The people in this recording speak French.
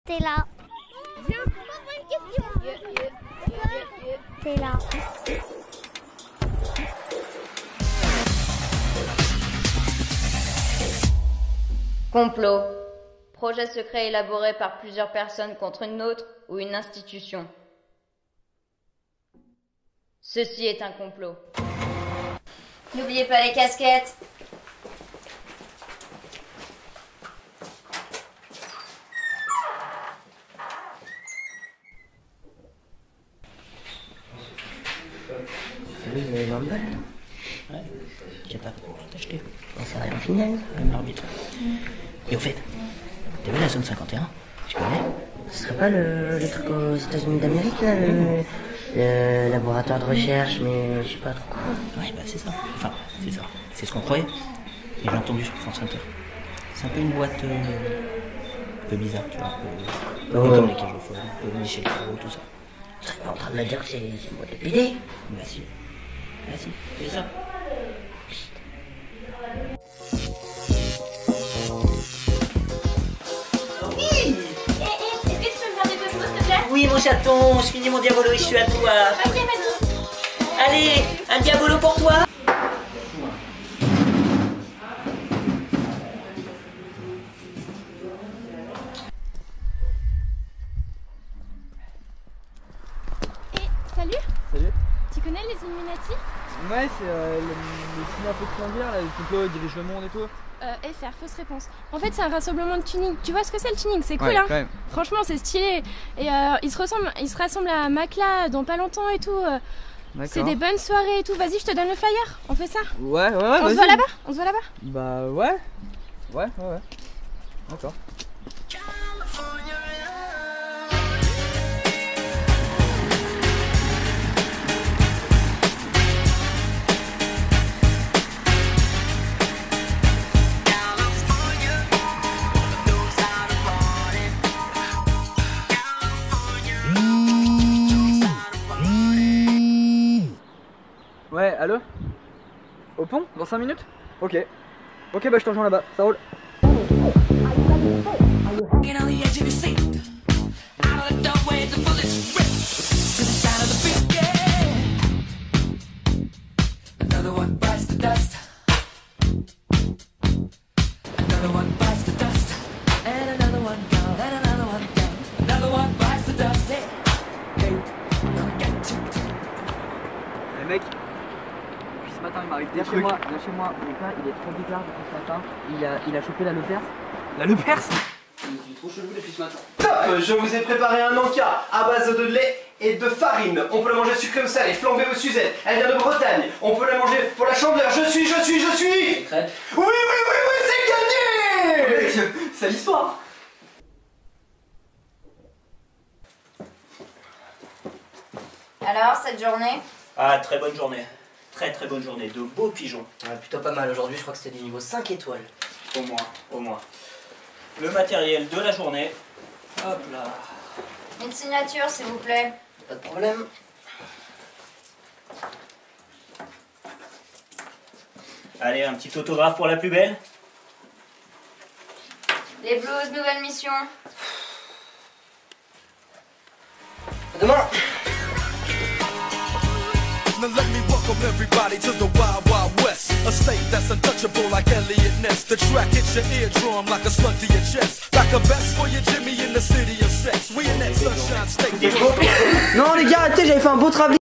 T'es là. Viens, pose-moi une question. T'es là. Complot. Projet secret élaboré par plusieurs personnes contre une autre ou une institution. Ceci est un complot. N'oubliez pas les casquettes. Salut, vous avez 20 balles? Ouais, j'ai pas acheté. Je pense à rien en finale, comme l'arbitre. Et au fait, t'as vu la zone 51? Tu connais? Ce serait pas le truc aux États-Unis d'Amérique, là, le laboratoire de recherche, mais je sais pas trop quoi. Ouais, bah c'est ça. Enfin, c'est ça. C'est ce qu'on croyait. Et j'ai entendu sur France Inter. C'est un peu une boîte un peu bizarre, tu vois. Un peu comme les cages au fond, un peu Michel Carreau, tout ça. Tu serais pas en train de me dire que c'est une boîte de PD? Bah si. Bah si, c'est ça. Oui! Est-ce que tu peux me faire des toastos, s'il te plaît? Oui, mon chaton, je finis mon diabolo et je suis à toi. Ok, pas de soucis. Allez, un diabolo pour toi. Salut, Salut. tu connais les Illuminati? Ouais, c'est le signe un peu triangulaire, là, le complot dirige le monde et tout. FR, fausse réponse. En fait, c'est un rassemblement de tuning. Tu vois ce que c'est le tuning? C'est cool, Ouais, hein? quand même. Franchement, c'est stylé. Et ils se rassemblent à Macla dans pas longtemps et tout. C'est des bonnes soirées et tout. Vas-y, je te donne le flyer. On fait ça? Ouais, On se voit là-bas? On se voit là-bas? Bah ouais. Ouais. D'accord. Ouais, allô? Au pont? Dans 5 minutes? Ok. Ok, bah je te rejoins là-bas, ça roule. Eh mec, depuis ce matin il m'arrive des trucs. Viens chez moi, mon gars il est trop bizarre depuis ce matin. Il a chopé la Lepers. La Lepers? Il est trop chelou depuis ce matin. Top! Je vous ai préparé un encas à base de lait et de farine. On peut la manger sucrée ou salée, flambée ou Suzette. Elle vient de Bretagne. On peut la manger pour la chandeleur. Je suis! Crêpe. Oui, c'est gagné! Mec, c'est l'histoire. Alors, cette journée? Ah, très bonne journée. Très bonne journée. De beaux pigeons. Ouais, plutôt pas mal aujourd'hui, je crois que c'était du niveau 5 étoiles. Au moins. Le matériel de la journée. Hop là. Une signature, s'il vous plaît. Pas de problème. Allez, un petit autographe pour la plus belle. Les blues, nouvelle mission. À demain. Now let me welcome everybody to the Wild Wild West, a state that's untouchable like Elliot Ness. The track hits your eardrum like a slug to your chest, like a vest for your Jimmy in the city of sex. We in that sunshine state. Non les gars, arrêtez, j'avais fait un beau travelling.